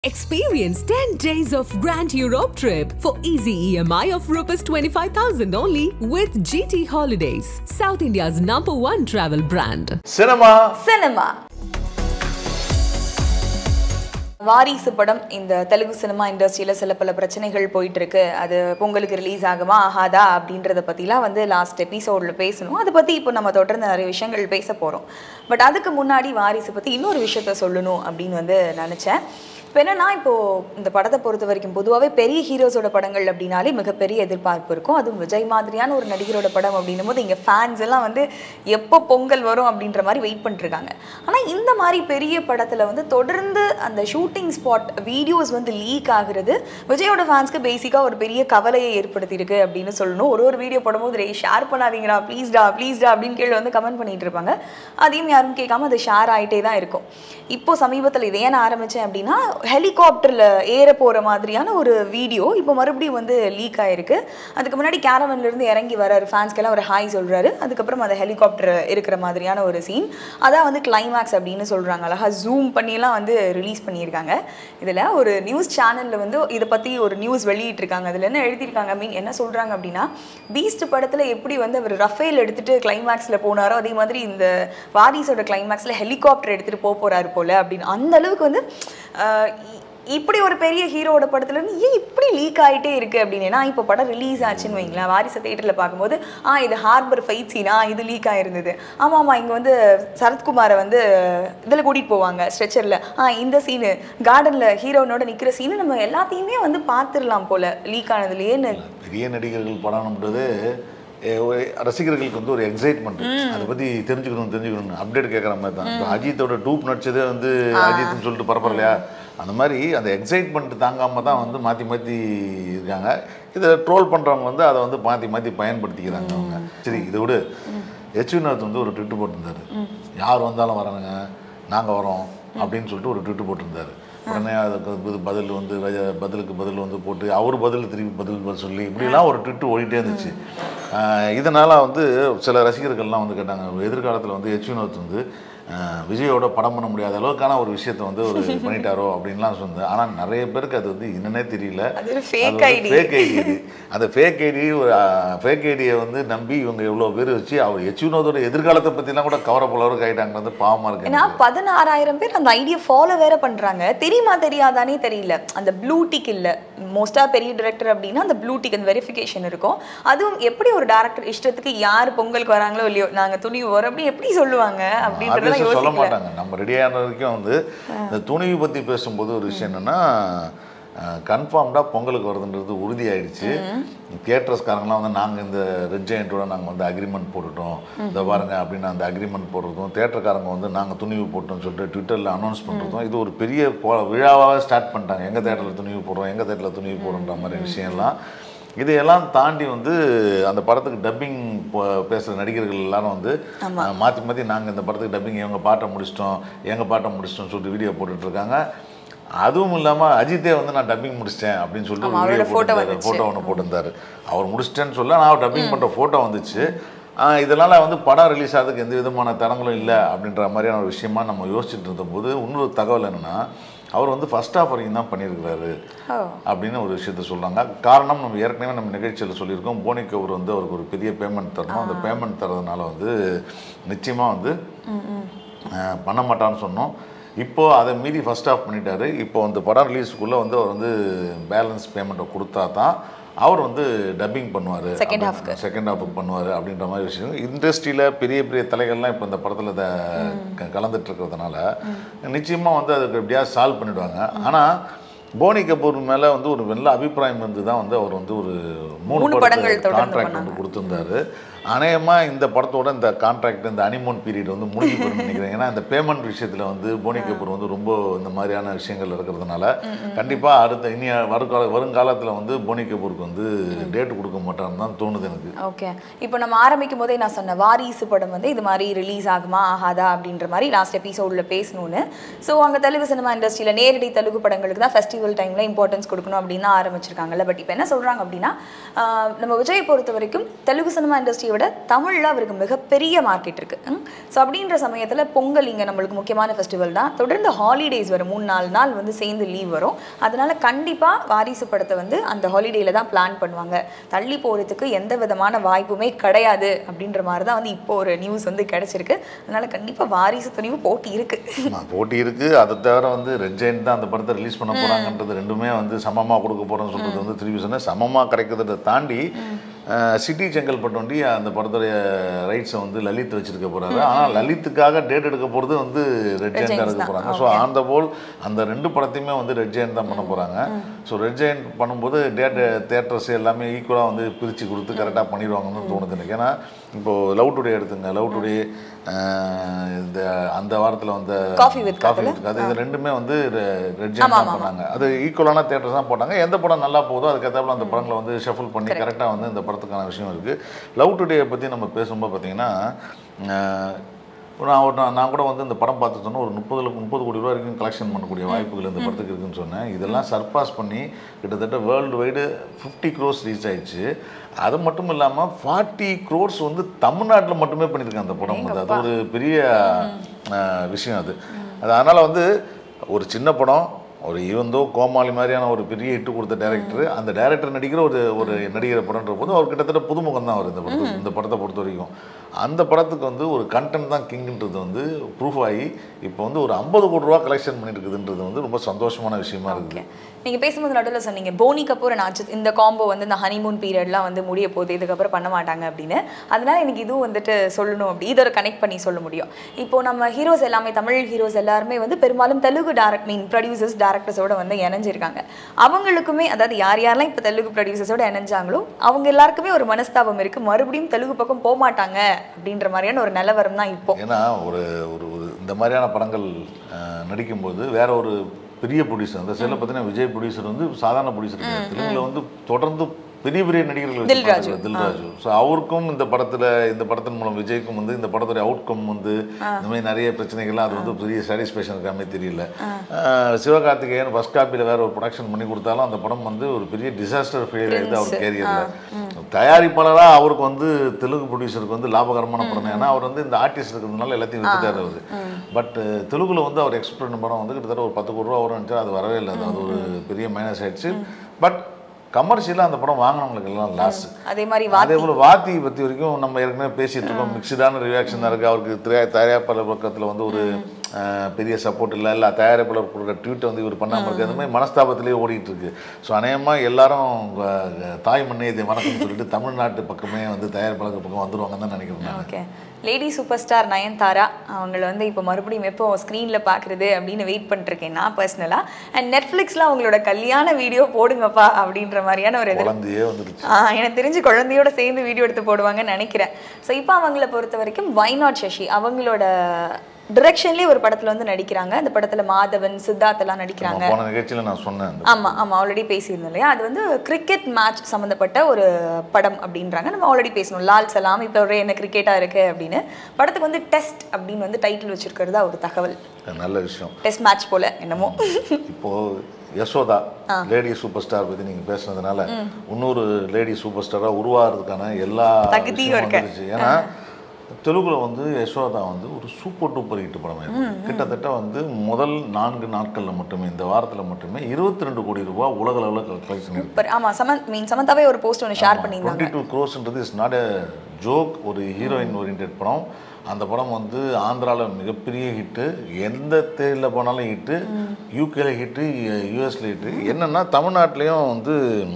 Experience 10 days of Grand Europe trip for easy EMI of ₹25,000 only with GT Holidays, South India's #1 travel brand. Cinema. வாரிசு படம் இந்த Telugu cinema இண்டஸ்ட்ரியில சில பல பிரச்சனைகள் போயிட்டு இருக்கு. அது பொங்கலுக்கு ரிலீஸ் ஆகுமா ஆகாதா அப்படின்றத பத்திலாம் லாஸ்ட் எபிசோட்ல பேசணும். அதை பத்தி இப்போ நம்ம தொடர்ந்து நிறைய விஷயங்கள் பேச போறோம். பட் அதுக்கு முன்னாடி வாரிசு பத்தி இன்னொரு விஷயத்த சொல்லணும் அப்படின்னு நினைச்சேன். இப்போ என்னன்னா, இப்போ இந்த படத்தை பொறுத்த வரைக்கும் பொதுவாகவே பெரிய ஹீரோஸோட படங்கள் அப்படின்னாலே மிகப்பெரிய எதிர்பார்ப்பு இருக்கும். அதுவும் விஜய் மாதிரியான ஒரு நடிகரோட படம் அப்படின்னும் போது இங்கே ஃபேன்ஸ் எல்லாம் எப்போ பொங்கல் வரும் அப்படின்ற மாதிரி வெயிட் பண்ணிருக்காங்க. ஆனால் இந்த மாதிரி பெரிய படத்தில் தொடர்ந்து அந்த ஷூட்டிங் ஸ்பாட் வீடியோஸ் லீக் ஆகுறது விஜயோட ஃபேன்ஸ்க்கு பேசிக்காக ஒரு பெரிய கவலையை ஏற்படுத்தியிருக்கு அப்படின்னு சொல்லணும். ஒரு வீடியோ போடும்போது ஷேர் பண்ணாதீங்களா ப்ளீஸ்டா அப்படின்னு கீழே கமெண்ட் பண்ணிட்டு இருப்பாங்க. அதையும் யாரும் கேட்காம அது ஷேர் ஆகிட்டே தான் இருக்கும். இப்போ சமீபத்தில் இதை ஏன் ஆரம்பித்தேன் அப்படின்னா, ஹெலிகாப்டரில் ஏற போகிற மாதிரியான ஒரு வீடியோ இப்போ மறுபடியும் லீக் ஆகிருக்கு. அதுக்கு முன்னாடி கேரவன்லேருந்து இறங்கி வர்றாரு, ஃபேன்ஸ்க்கெல்லாம் ஒரு ஹாய் சொல்கிறாரு. அதுக்கப்புறம் அந்த ஹெலிகாப்டர் இருக்கிற மாதிரியான ஒரு சீன் அதான் கிளைமேக்ஸ் அப்படின்னு சொல்கிறாங்க. அழகாக ஜூம் பண்ணியெல்லாம் ரிலீஸ் பண்ணியிருக்காங்க. இதில் ஒரு நியூஸ் சேனலில் இதை பற்றி ஒரு நியூஸ் வெளியிட்டிருக்காங்க. அதில் என்ன எழுதியிருக்காங்க, என்ன சொல்கிறாங்க அப்படின்னா, பீஸ்ட் படத்தில் எப்படி அவர் ரஃபேல் எடுத்துகிட்டு கிளைமேக்ஸில் போனாரோ அதே மாதிரி இந்த வாரிசோட கிளைமேக்ஸில் ஹெலிகாப்டர் எடுத்துகிட்டு போகிறாரு போல் அப்படின்னு. அந்த அளவுக்கு இப்படி ஒரு பெரிய ஹீரோட படத்துலேருந்து ஏன் இப்படி லீக் ஆகிட்டே இருக்குது அப்படின்னா, இப்போ படம் ரிலீஸ் ஆச்சுன்னு வைங்களேன், வாரிசு தேட்டரில் பார்க்கும்போது இது ஹார்பர் ஃபைட் சீனா, இது லீக் ஆகிருந்தது. ஆமாம் இங்கே சரத்குமாரை இதில் கூட்டிகிட்டு போவாங்க ஸ்ட்ரெச்சரில், இந்த சீனு கார்டனில் ஹீரோனோட நிற்கிற சீனு நம்ம எல்லாத்தையுமே பார்த்துடலாம் போல் லீக் ஆனதுலேன்னு. பெரிய நடிகர்கள் படம்ன்றது ரசிகர்களுக்கு ஒரு எக்ஸைட்மெண்ட், அதை பற்றி தெரிஞ்சுக்கணும் அப்டேட் கேட்குற மாதிரி தான். இப்போ அஜித்தோட டூப் நடிச்சதே அஜித்னு சொல்லிட்டு பரப்பர் இல்லையா, அந்த மாதிரி அந்த எக்ஸைட்மெண்ட் தாங்காமல் தான் மாற்றி மாற்றி இருக்காங்க. இதை ட்ரோல் பண்ணுறவங்க அதை மாற்றி பயன்படுத்திக்கிறாங்க அவங்க. சரி, இதை விட வினோத் ஒரு ட்விட்டு போட்டிருந்தார். யார் வந்தாலும் வரானுங்க, நாங்கள் வரோம் அப்படின்னு சொல்லிட்டு ஒரு ட்விட்டு போட்டிருந்தார். உடனே அதுக்கு பதிலுக்கு பதில் போட்டு அவர் திருப்பி பதில் சொல்லி இப்படிலாம் ஒரு ட்விட்டு ஓடிட்டே இருந்துச்சு. இதனால் சில ரசிகர்கள்லாம் கேட்டாங்க, எதிர்காலத்தில் வினோத் விஜயோட படம் பண்ண முடியாத அளவுக்கான ஒரு விஷயத்தை ஒரு பண்ணிட்டாரோ அப்படின்லாம் சொன்னது. ஆனால் நிறைய பேருக்கு அது என்னன்னே தெரியல. Fake ID. அந்த ஃபேக் ஐடியை நம்பி இவங்க எவ்வளோ பேர் வச்சு அவர் வினோதோட எதிர்காலத்தை பற்றிலாம் கூட கவரப்போலவருக்கு ஆகிட்டாங்க. பாவமாக இருக்கு. ஏன்னா 16,000 பேர் அந்த ஐடியை ஃபாலோ வேற பண்ணுறாங்க. தெரியுமா தெரியாதானே தெரியல. அந்த ப்ளூ டிக் இல்லை, மோஸ்ட்டாக பெரிய டிரெக்டர் அப்படின்னா அந்த ப்ளூ டிக், அந்த வெரிஃபிகேஷன் இருக்கும். அதுவும் எப்படி ஒரு டேரக்டர் இஷ்டத்துக்கு யார் பொங்கலுக்கு வராங்களோ இல்லையோ, நாங்கள் துணிவு வரோம் அப்படி எப்படி சொல்லுவாங்க அப்படின்றத சொல்ல மாட்டாங்க. நம்ம ரெடியான வரைக்கும் இந்த துணிவு பற்றி பேசும்போது ஒரு விஷயம் என்னன்னா, கன்ஃபார்ம்டாக பொங்கலுக்கு வருதுன்றது உறுதியாயிடுச்சு. தியேட்டர்ஸ்காரங்களாம் நாங்கள் இந்த ரெட் ஜெயண்டோட நாங்கள் அக்ரிமெண்ட் போட்டுட்டோம், இதை பாருங்க அப்படின்னு அந்த அக்ரிமெண்ட் போடுறதும், தியேட்டர்காரங்க நாங்கள் துணிவு போட்டோம்னு சொல்லிட்டு ட்விட்டரில் அனௌன்ஸ் பண்ணுறதும், இது ஒரு பெரிய விழாவாக ஸ்டார்ட் பண்ணிட்டாங்க. எங்கள் தேட்டரில் துணிவு போடுறோம், எங்கள் தேட்டரில் துணிவு போடுறோன்ற மாதிரி விஷயம்லாம். இதையெல்லாம் தாண்டி அந்த படத்துக்கு டப்பிங் பேசுகிற நடிகர்கள் எல்லாரும் மாற்றி மாற்றி நாங்கள் இந்த படத்துக்கு டப்பிங் எங்கள் பாட்டை முடிச்சிட்டோம்னு சொல்லிட்டு வீடியோ போட்டுட்ருக்காங்க. அதுவும் இல்லாமல் அஜித்தே நான் டப்பிங் முடிச்சிட்டேன் அப்படின்னு சொல்லிட்டு வீடியோ ஃபோட்டோ ஒன்று போட்டிருந்தார். அவர் முடிச்சிட்டேன்னு சொல்ல நான் டப்பிங் பண்ணுற ஃபோட்டோ வந்துச்சு. இதனால் படம் ரிலீஸ் ஆகிறதுக்கு எந்த விதமான தரங்களும் இல்லை அப்படின்ற மாதிரியான ஒரு விஷயமா நம்ம யோசிச்சுட்டு இருந்தபோது இன்னொரு தகவல் என்னென்னா, அவர் ஃபர்ஸ்ட் ஆஃப் வரைக்கும் தான் பண்ணியிருக்கிறாரு அப்படின்னு ஒரு விஷயத்த சொல்கிறாங்க. காரணம், நம்ம ஏற்கனவே நம்ம நிகழ்ச்சியில் சொல்லியிருக்கோம், போனி கபூர் அவருக்கு ஒரு பெரிய பேமெண்ட் தரணும். அந்த பேமெண்ட் தரதுனால நிச்சயமாக பண்ண மாட்டான்னு சொன்னோம். இப்போது அதை மீறி ஃபர்ஸ்ட் ஆஃப் பண்ணிட்டாரு. இப்போ அந்த படம் ரிலீஸுக்குள்ளே அவர் பேலன்ஸ் பேமெண்ட்டை கொடுத்தா தான் அவர் டப்பிங் பண்ணுவார், செகண்ட் ஹாஃபுக்கு பண்ணுவார் அப்படின்ற மாதிரி விஷயம். இண்டஸ்ட்ரியில் பெரிய பெரிய தலைகள்லாம் இப்போ இந்த படத்தில் கலந்துட்டு இருக்கிறதுனால நிச்சயமாக அதுக்கு எப்படியாவது சால்வ் பண்ணிவிடுவாங்க. ஆனால் போனி கபூர் மேலே ஒரு நல்ல அபிப்பிராயம் தான் அவர் ஒரு 3 படங்கள் கான்ட்ராக்ட் கொடுத்துருந்தாரு. அநேகமாக இந்த படத்தோட இந்த கான்ட்ராக்ட், இந்த ஹனிமூன் பீரியட் முடிஞ்சு போயிடும்னு நினைக்கிறேன். ஏன்னா இந்த பேமெண்ட் விஷயத்தில் போனி கபூர் ரொம்ப இந்த மாதிரியான விஷயங்கள் இருக்கிறதுனால கண்டிப்பாக அடுத்த இனி வருங்காலத்தில் போனி கபூருக்கு டேட் கொடுக்க மாட்டான்னு தான் தோணுது எனக்கு. ஓகே, இப்போ நம்ம ஆரம்பிக்கும் போதே நான் சொன்னேன், வாரிசு படம் இது மாதிரி ரிலீஸ் ஆகுமா ஆகாதா அப்படின்ற மாதிரி லாஸ்ட் எபிசோடில் பேசணும்னு. ஸோ அங்கே தெலுங்கு சினிமா இண்டஸ்ட்ரியில் நேரடி தெலுங்கு படங்களுக்கு தான் ஃபெஸ்டிவல் டைமில் இம்பார்ட்டன்ஸ் கொடுக்கணும் அப்படின்னு ஆரம்பிச்சிருக்காங்கல்ல. பட் இப்போ என்ன சொல்கிறாங்க அப்படின்னா, நம்ம விஜயை பொறுத்த வரைக்கும் தெலுங்கு சினிமா இண்டஸ்ட்ரி இண்டஸ்ட்ரியை விட தமிழில் அவருக்கு மிகப்பெரிய மார்க்கெட் இருக்குது. ஸோ அப்படின்ற சமயத்தில் பொங்கல் இங்கே நம்மளுக்கு முக்கியமான ஃபெஸ்டிவல் தான். தொடர்ந்து ஹாலிடேஸ் வரும், 3-4 நாள் வந்து சேர்ந்து லீவ் வரும். அதனால் கண்டிப்பாக வாரிசு படத்தை வந்து அந்த ஹாலிடேயில் தான் பிளான் பண்ணுவாங்க. தள்ளி போகிறதுக்கு எந்த விதமான வாய்ப்புமே கிடையாது அப்படின்ற மாதிரி தான் வந்து இப்போ ஒரு நியூஸ் வந்து கிடச்சிருக்கு. அதனால் கண்டிப்பாக வாரிசு துணிவு போட்டி இருக்குது. போட்டி இருக்குது. அதை தவிர வந்து ரெட் ஜெயண்ட் தான் அந்த படத்தை ரிலீஸ் பண்ண போகிறாங்கன்றது ரெண்டுமே வந்து சமமாக கொடுக்க போகிறோன்னு சொல்கிறது வந்து திருப்பி சொன்னேன். சமமாக கிடைக்கிறத தாண்டி சிட்டி செங்கல்பட்டு வண்டி அந்த படத்துடைய ரைட்ஸை வந்து லலித் வச்சிருக்க போகிறாரு. ஆனால் லலித்துக்காக டேட் எடுக்க போகிறது வந்து ரெட் ஜெயண்ட் எடுக்க போகிறாங்க. ஸோ அந்த போல் அந்த 2 படத்தையுமே வந்து ரெட் ஜெயண்ட் தான் பண்ண போகிறாங்க. ஸோ ரெட் ஜெயண்ட் பண்ணும்போது தேட்டர்ஸ் எல்லாமே ஈக்குவலாக வந்து பிரித்து கொடுத்து கரெக்டாக பண்ணிடுவாங்கன்னு தோணுது எனக்கு. ஏன்னா இப்போது லவ் டுடே எடுத்துங்க, லவ் டுடே இந்த அந்த வாரத்தில் வந்து காஃபி வித் அது இது ரெண்டுமே வந்து ரெட் ஜெயண்ட் தான் பண்ணாங்க. அது ஈக்குவலான தேட்டர்ஸ் தான் போட்டாங்க. எந்த படம் நல்லா போதோ அதுக்கேற்றாப்புல அந்த படங்களை வந்து ஷஃபில் பண்ணி கரெக்டாக வந்து இந்த படத்துக்கான விஷயம் இருக்குது. லவ் டுடே பற்றி நம்ம பேசும்போது பார்த்தீங்கன்னா நான் கூட வந்து இந்த படம் பார்த்து சொன்னேன் ஒரு 30 கோடி ரூபா வரைக்கும் கலெக்ஷன் பண்ணக்கூடிய வாய்ப்புகள் இந்த படத்துக்கு இருக்குன்னு சொன்னேன். இதெல்லாம் சர்பாஸ் பண்ணி கிட்டத்தட்ட வேர்ல்டு வைடு 50 crores ரீச் ஆயிடுச்சு. அது மட்டும் இல்லாமல் 40 crores வந்து தமிழ்நாட்டில் மட்டுமே பண்ணியிருக்காங்க அந்த படம் வந்து. அது ஒரு பெரிய விஷயம் அது. அதனால் வந்து ஒரு சின்ன படம், ஒரு ஈவந்தோ கோமாளி மாதிரியான ஒரு பெரிய ஹிட்டு கொடுத்த டைரக்டர், அந்த டைரக்டர் நடிக்கிற ஒரு நடிகர் படம்ன்ற போது அவர் கிட்டத்தட்ட புதுமுகம் தான் அவர் இந்த படத்தை பொறுத்த வரைக்கும். அந்த படத்துக்கு வந்து ஒரு கண்டென்ட் தான் கிங்ன்றது வந்து ப்ரூஃப் ஆகி இப்போ வந்து ஒரு 50 கோடி ரூபா கலெக்ஷன் பண்ணியிருக்குதுன்றது வந்து ரொம்ப சந்தோஷமான விஷயமா இருக்குது. நீங்கள் பேசும்போது நடுவில் சொன்னீங்க போனி கபூர் அண்ட் அஜித் இந்த காம்போ வந்து இந்த ஹனிமூன் பீரியட்லாம் வந்து முடிய போகுது, இதுக்கப்புறம் பண்ண மாட்டாங்க அப்படின்னு. அதனால எனக்கு இதுவும் வந்துட்டு சொல்லணும் அப்படி இதை ஒரு கனெக்ட் பண்ணி சொல்ல முடியும். இப்போது நம்ம ஹீரோஸ் எல்லாமே தமிழ் ஹீரோஸ் எல்லாருமே வந்து பெரும்பாலும் தெலுங்கு ப்ரொடியூசர்ஸ் டேரக்டர்ஸோட வந்து இணைஞ்சிருக்காங்க. அவங்களுக்குமே அதாவது யாரெல்லாம் இப்போ தெலுங்கு ப்ரொடியூசர்ஸோட இணைஞ்சாங்களோ அவங்க எல்லாருக்குமே ஒரு மனஸ்தாபம் இருக்குது, மறுபடியும் தெலுங்கு பக்கம் போக மாட்டாங்க அப்படின்ற மாதிரியான ஒரு நிலவரம் தான் இப்போ. ஏன்னா ஒரு இந்த மாதிரியான படங்கள் நடிக்கும்போது வேற ஒரு பெரிய ப்ரொடியூசர் அந்த சைடில் பார்த்தீங்கன்னா விஜய் ப்ரொடியூசர் வந்து சாதாரண ப்ரொடியூசர் கிடையாது. தெலுங்குல வந்து தொடர்ந்து பெரிய பெரிய நடிகர்கள் தில்ராஜு. ஸோ அவருக்கும் இந்த படத்தின் மூலம் விஜய்க்கும் வந்து இந்த படத்துடைய அவுட்கம் வந்து இந்த மாதிரி நிறைய பிரச்சனைகள்லாம் அது வந்து பெரிய சாட்டிஸ்ஃபேக்ஷன் இருக்காமே தெரியல. சிவகார்த்திகேயன் ஃபர்ஸ்ட் காப்பியில் வேற ஒரு ப்ரொடக்ஷன் பண்ணி கொடுத்தாலும் அந்த படம் வந்து ஒரு பெரிய டிசாஸ்டர் ஃபெயிலியர் ஆகிடுது அவர் கேரியரில். தயாரிப்பாளராக அவருக்கு வந்து தெலுங்கு ப்ரொடியூசருக்கு வந்து லாபகரமான படம். ஏன்னா அவர் வந்து இந்த ஆர்டிஸ்ட் இருக்கிறதுனால எல்லாத்தையும் வித்துட்டார் அவர். பட் தெலுங்குல வந்து அவர் எக்ஸ்பெக்ட் பண்ண படம் வந்து கிட்டத்தட்ட ஒரு 10 கோடி ரூபா வரும்னு நினச்சா அது வரவே இல்லை. அது ஒரு பெரிய மைனஸ் ஆயிடுச்சு. பட் கமர்ஷியலாக அந்த படம் வாங்கினவங்களுக்கு எல்லாம் லாஸ். அதே போல் வாத்தி பற்றி வரைக்கும் நம்ம ஏற்கனவே பேசிகிட்டு இருக்கோம். மிக்சடான ரியாக்ஷன் தான் இருக்குது. அவருக்கு தயாரிப்பாளர் பக்கத்தில் வந்து ஒரு பெரிய சப்போர்ட் இல்லை தயாரிப்பாளர் கொடுக்குற ட்வீட்டை வந்து இவர் பண்ணாமல் இருக்குது. அந்த மாதிரி மனஸ்தாபத்திலே ஓடிட்டு இருக்கு. ஸோ அநேகமாக எல்லாரும் தாய் மண்ணே இதை வணக்கம்னு சொல்லிட்டு தமிழ்நாட்டு பக்கமே வந்து தயாரிப்பாளர் பக்கம் வந்துடுவாங்கன்னு தான் நினைக்கிறேன். Okay, lady superstar Nayanthara அவங்கள வந்து இப்போ மறுபடியும் எப்போ ஸ்க்ரீனில் பார்க்குறது அப்படின்னு வெயிட் பண்ணிருக்கேன் நான் பர்சனலாக. அண்ட் நெட்ஃப்ளிக்ஸில் அவங்களோட கல்யாண வீடியோ போடுங்கப்பா அப்படின்ற மாதிரியான ஒரு குழந்தையே வந்துடுச்சு. எனக்கு தெரிஞ்சு குழந்தையோட சேர்ந்து வீடியோ எடுத்து போடுவாங்கன்னு நினைக்கிறேன். ஸோ இப்போ அவங்கள பொறுத்த வரைக்கும் வை நாட் சசி அவங்களோட டிரெக்ஷன்லேயே ஒரு படத்தில் வந்து நடிக்கிறாங்க. அந்த படத்தில் மாதவன் சித்தார்த் எல்லாம் நடிக்கிறாங்க. போன நிகழ்ச்சியில் நான் சொன்னேன். ஆமாம் ஆல்ரெடி பேசியிருந்தோம் இல்லையா. அது வந்து கிரிக்கெட் மேட்ச் சம்மந்தப்பட்ட ஒரு படம் அப்படின்றாங்க. நம்ம ஆல்ரெடி பேசணும் லால் சலாம் இப்போ ஒரே என்ன கிரிக்கெட்டாக இருக்குது அப்படின்னு. படத்துக்கு வந்து டெஸ்ட் அப்படின்னு வந்து டைட்டில் வச்சிருக்கிறதா ஒரு தகவல். நல்ல விஷயம். டெஸ்ட் மேட்ச் போல என்னமோ. இப்போது யசோதா லேடி சூப்பர் ஸ்டார் பற்றி நீங்கள் பேசுனதுனால இன்னொரு லேடி சூப்பர் ஸ்டாராக உருவாகிறதுக்கான எல்லா தகுதியும் இருக்கு. ஏன்னா தெலுங்குல வந்து யசோதா வந்து ஒரு சூப்பர் டூப்பர் ஹிட் படம். கிட்டத்தட்ட வந்து முதல் 4 நாட்களில் மட்டுமே இந்த வாரத்தில் மட்டுமே 22 கோடி ரூபாய் உலக அளவில் கலெக்ஷன். ஆமாம், சமந்தாவே ஒரு போஸ்ட் ஒன்று ஷேர் பண்ணியிருந்தாங்க. 22 crores is not a joke. ஒரு ஹீரோயின் ஓரியன்ட் படம். அந்த படம் வந்து ஆந்திராவில் மிகப்பெரிய ஹிட்டு, எந்த தேதியில் போனாலும் ஹிட்டு, யூகேல ஹிட்டு, யூஎஸ்ல ஹிட்டு. என்னென்னா தமிழ்நாட்டிலையும் வந்து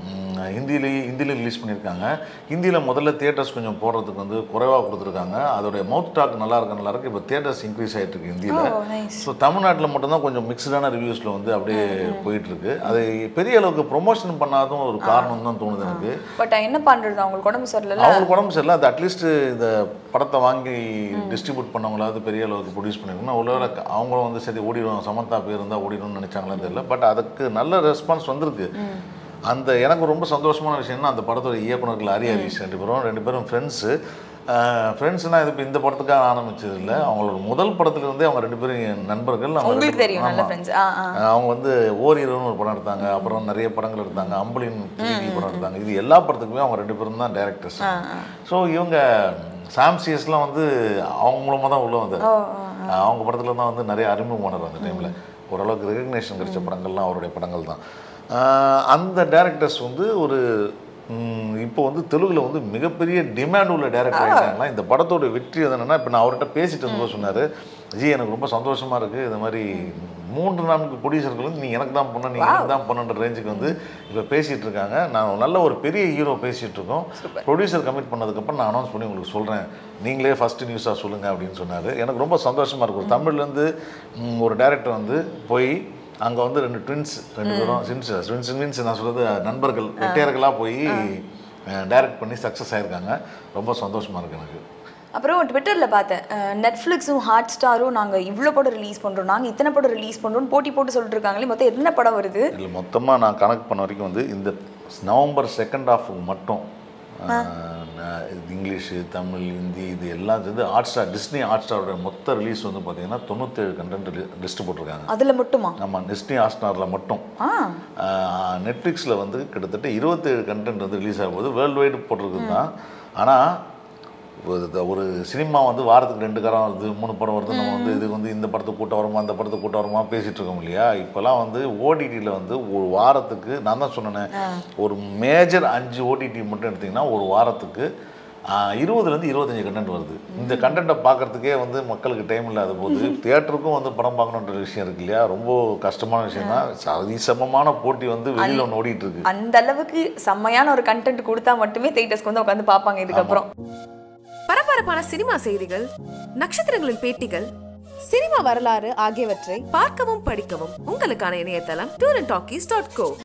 ஹிந்தியில் ரிலீஸ் பண்ணியிருக்காங்க. ஹிந்தியில் முதல்ல தியேட்டர்ஸ் கொஞ்சம் போடுறதுக்கு வந்து குறைவாக கொடுத்துருக்காங்க. அதோடைய மவுத் டாக் நல்லா இருக்கு. இப்போ தியேட்டர்ஸ் இன்க்ரீஸ் ஆகிட்டு இருக்கு ஹிந்தியில். ஸோ தமிழ்நாட்டில் மட்டும்தான் கொஞ்சம் மிக்சடான ரிவ்யூஸில் வந்து அப்படியே போயிட்டுருக்கு. அது பெரிய அளவுக்கு ப்ரொமோஷன் பண்ணாதும் ஒரு காரணம் தான் தோணுது எனக்கு. பட் என்ன பண்ணுறது, அவங்களுக்கு உடம்பு சரியில்லை. அது அட்லீஸ்ட் இந்த படத்தை வாங்கி டிஸ்ட்ரிபியூட் பண்ணவங்களாவது பெரிய அளவுக்கு ப்ரொடியூஸ் பண்ணிருக்கணும். உள்ள அவங்களும் வந்து சரி ஓடிடுவாங்க, சமந்தா பேர் இருந்தால் ஓடிடும்னு நினச்சாங்களான்னு தெரியல. பட் அதுக்கு நல்ல ரெஸ்பான்ஸ் வந்திருக்கு. அந்த எனக்கு ரொம்ப சந்தோஷமான விஷயம்னா அந்த படத்தோட இயக்குனர்கள் ஹரிஷ் ரெண்டு பேரும் ஃப்ரெண்ட்ஸு. ஃப்ரெண்ட்ஸ்னால் இது இப்போ இந்த படத்துக்காக ஆரம்பிச்சது இல்லை, அவங்களோட முதல் படத்துலேருந்தே அவங்க 2 பேரும் நண்பர்கள். உங்களுக்கு தெரியும் நல்ல ஃப்ரெண்ட்ஸ். அவங்க வந்து ஓரிரவுன்னு ஒரு படம் எடுத்தாங்க, அப்புறம் நிறைய படங்கள் எடுத்தாங்க, அம்புலின் 3D படம் எடுத்தாங்க. இது எல்லா படத்துக்குமே அவங்க 2 பேரும் தான் டேரக்டர்ஸ். ஸோ இவங்க சாம்சியஸ்லாம் வந்து அவங்க மூலமாக தான் உள்ளே வந்தார். அவங்க படத்தில் தான் வந்து நிறைய அறிமுகமானார் அந்த டைமில். ஓரளவுக்கு ரெகக்னேஷன் கிடைச்ச படங்கள்லாம் அவருடைய படங்கள் தான். அந்த டேரக்டர்ஸ் வந்து ஒரு இப்போ வந்து தெலுங்குல வந்து மிகப்பெரிய டிமாண்ட் உள்ள டேரக்டர் ஆகிட்டாங்களா. இந்த படத்தோட வெற்றி என்னன்னா, இப்போ நான் அவர்கிட்ட பேசிட்டு இருந்தபோது சொன்னார், ஜி எனக்கு ரொம்ப சந்தோஷமாக இருக்குது, இந்த மாதிரி 3-4 ப்ரொடியூசர்கள் வந்து நீ எனக்கு தான் பண்ண, நீ எனக்கு தான் பண்ணுன்ற ரேஞ்சுக்கு வந்து இப்போ பேசிகிட்டு இருக்காங்க. நான் நல்ல ஒரு பெரிய ஹீரோ பேசிகிட்டு இருக்கோம், ப்ரொடியூசர் கமிட் பண்ணதுக்கப்புறம் நான் அனௌன்ஸ் பண்ணி உங்களுக்கு சொல்கிறேன், நீங்களே ஃபஸ்ட்டு நியூஸாக சொல்லுங்கள் அப்படின்னு சொன்னார். எனக்கு ரொம்ப சந்தோஷமாக இருக்கும். ஒரு தமிழ்லேருந்து ஒரு டேரக்டர் வந்து போய் அங்கே வந்து 2 ட்வின்ஸ், 2 பேரும் ட்வின்ஸ் மீன்ஸ் நான் சொல்கிறது நண்பர்கள் வெட்டையர்களாக போய் டைரக்ட் பண்ணி சக்ஸஸ் ஆகிருக்காங்க. ரொம்ப சந்தோஷமாக இருக்குது எனக்கு. அப்புறம் ட்விட்டரில் பார்த்தேன், நெட்ஃப்ளிக்ஸும் ஹாட் ஸ்டாரும் நாங்கள் இவ்வளோ படம் ரிலீஸ் பண்ணுறோம், நாங்கள் இத்தனை படம் ரிலீஸ் பண்ணுறோம்னு போட்டி போட்டு சொல்லிட்டு இருக்காங்களே, மொத்தம் என்ன படம் வருது? இல்லை, மொத்தமாக நான் கனெக்ட் பண்ண வரைக்கும் வந்து இந்த நவம்பர் 2nd ஹாஃபுக்கு மட்டும் இங்கிலீஷு, தமிழ், ஹிந்தி இது எல்லாம் சேர்ந்து ஹாட்ஸ்டார், டிஸ்னி ஹாட்ஸ்டாரோட மொத்த ரிலீஸ் வந்து பார்த்தீங்கன்னா 97 கண்டென்ட் லிஸ்ட்டு போட்டிருக்காங்க. அதில் மட்டுமா? ஆமாம், டிஸ்னி ஹாட்ஸ்டாரில் மட்டும். நெட்ஃப்ளிக்ஸில் வந்து கிட்டத்தட்ட 27 கண்டென்ட் வந்து ரிலீஸ் ஆகும்போது வேர்ல்டு வைடு போட்டிருக்குது தான். ஆனால் ஒரு சினிமா வந்து வாரத்துக்கு 2 படம் வருது, 3 படம் வருது, நம்ம வந்து இது வந்து இந்த படத்துக்கு கூட்டம் வருமா, அந்த படத்துக்கு கூட்டம் வருமா பேசிகிட்டு இருக்கோம் இல்லையா. இப்போலாம் வந்து ஓடிடியில் வந்து ஒரு வாரத்துக்கு, நான் தான் சொன்னேன், ஒரு மேஜர் 5 ஓடிடி மட்டும் எடுத்திங்கன்னா ஒரு வாரத்துக்கு 20-25 கண்டென்ட் வருது. இந்த கண்டென்ட்டை பார்க்குறதுக்கே வந்து மக்களுக்கு டைம் இல்லாத போது தியேட்டருக்கும் வந்து படம் பார்க்கணுன்ற விஷயம் இருக்கு இல்லையா, ரொம்ப கஷ்டமான விஷயம் தான். அதிசமமான போட்டி வந்து வெளியில் ஒன்று ஓடிட்டு இருக்கு. அந்த அளவுக்கு செம்மையான ஒரு கண்டென்ட் கொடுத்தா மட்டுமே தியேட்டர்ஸ்க்கு வந்து உட்காந்து பார்ப்பாங்க. இதுக்கப்புறம் பரபரப்பான சினிமா செய்திகள், நட்சத்திரங்களின் பேட்டிகள், சினிமா வரலாறு ஆகியவற்றை பார்க்கவும் படிக்கவும் உங்களுக்கான இணையதளம் TalkiesCo.